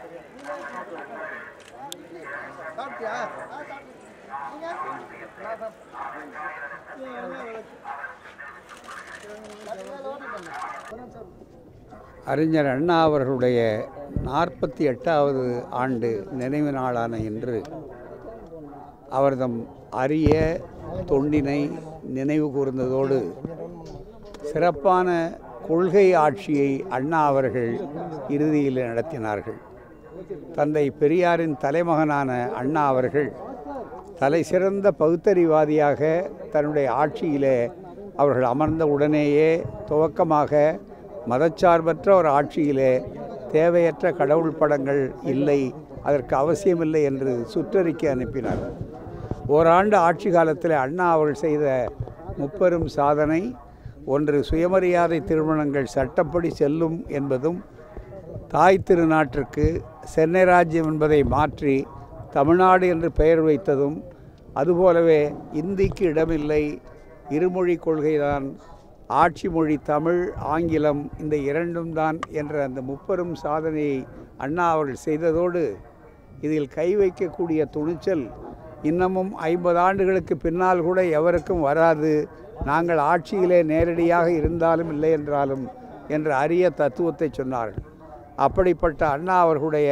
அறிஞர் அண்ணா அவர்களுடைய 48வது ஆண்டு நினைவு நாளான இன்று அவர்தம் அரிய தொண்டினை நினைவு கூர்ந்ததோடு சிறப்பான கொள்கை ஆட்சியை அண்ணா அவர்கள் இறுதியில் நடத்தினார்கள். தந்தை பெரியாரின் தலைமகனான அண்ணா அவர்கள் தலை சிறந்த பகுத்தறிவாதியாக தன்னுடைய ஆட்சியிலே அவர்கள் அமர்ந்த உடனேயே துவக்கமாக மதச்சார்பற்ற ஒரு ஆட்சியிலே தேவையற்ற கடவுள் படங்கள் இல்லை, அதற்கு அவசியமில்லை என்று சுற்றறிக்கை அனுப்பினார். ஓராண்டு ஆட்சி காலத்தில் அண்ணா அவர்கள் செய்த முப்பெரும் சாதனை, ஒன்று சுயமரியாதை திருமணங்கள் சட்டப்படி செல்லும் என்பதும், தாய் திருநாட்டிற்கு சென்னை ராஜ்யம் என்பதை மாற்றி தமிழ்நாடு என்று பெயர் வைத்ததும், அதுபோலவே இந்திக்கு இடமில்லை, இருமொழி கொள்கைதான், ஆட்சி மொழி தமிழ் ஆங்கிலம் இந்த இரண்டும் தான் என்ற அந்த முப்பெரும் சாதனையை அண்ணா அவர்கள் செய்ததோடு இதில் கை வைக்கக்கூடிய துணிச்சல் இன்னமும் 50 ஆண்டுகளுக்கு பின்னால் கூட எவருக்கும் வராது, நாங்கள் ஆட்சியிலே நேரடியாக இருந்தாலும் இல்லை என்றாலும் என்ற அரிய தத்துவத்தை சொன்னார்கள். அப்படிப்பட்ட அண்ணா அவர்களுடைய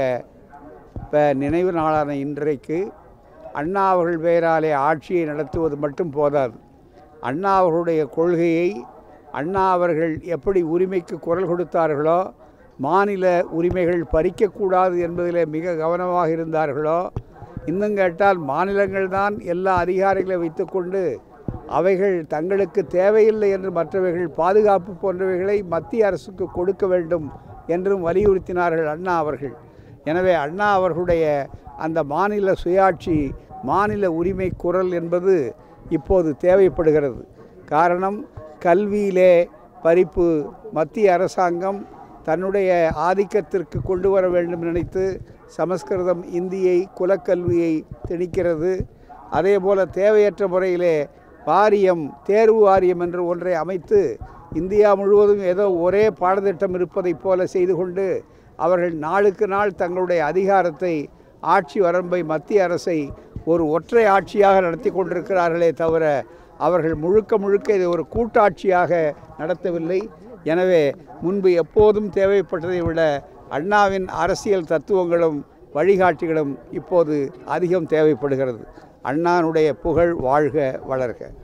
நினைவு நாளான இன்றைக்கு அண்ணா அவர்கள் பெயராலே ஆட்சியை நடத்துவது மட்டும் போதாது, அண்ணா அவர்களுடைய கொள்கையை அண்ணா அவர்கள் எப்படி உரிமைக்கு குரல் கொடுத்தார்களோ, மாநில உரிமைகள் பறிக்கக்கூடாது என்பதில் மிக கவனமாக இருந்தார்களோ, இன்னும் கேட்டால் மாநிலங்கள் தான் எல்லா அதிகாரிகளை வைத்துக்கொண்டு அவைகள் தங்களுக்கு தேவையில்லை என்று மற்றவைகள் பாதுகாப்பு போன்றவைகளை மத்திய அரசுக்கு கொடுக்க வேண்டும் என்றும் வலியுறுத்தினார்கள் அண்ணா அவர்கள். எனவே அண்ணா அவர்களுடைய அந்த மாநில சுயாட்சி, மாநில உரிமை குரல் என்பது இப்போது தேவைப்படுகிறது. காரணம், கல்வியிலே பறிப்பு மத்திய அரசாங்கம் தன்னுடைய ஆதிக்கத்திற்கு கொண்டு வர வேண்டும் நினைத்து சமஸ்கிருதம் இந்தியை குலக்கல்வியை திணிக்கிறது. அதே போல் தேவையற்ற முறையிலே வாரியம், தேர்வு வாரியம் என்று ஒன்றை அமைத்து இந்தியா முழுவதும் ஏதோ ஒரே பாடத்திட்டம் இருப்பதைப் போல செய்து கொண்டு அவர்கள் நாளுக்கு நாள் தங்களுடைய அதிகாரத்தை, ஆட்சி வரம்பை, மத்திய அரசை ஒரு ஒற்றை ஆட்சியாக நடத்தி கொண்டிருக்கிறார்களே தவிர அவர்கள் முழுக்க முழுக்க இதை ஒரு கூட்டாட்சியாக நடத்தவில்லை. எனவே முன்பு எப்போதும் தேவைப்பட்டதை விட அண்ணாவின் அரசியல் தத்துவங்களும் வழிகாட்டிகளும் இப்போது அதிகம் தேவைப்படுகிறது. அண்ணானுடைய புகழ் வாழ்க, வளர்க.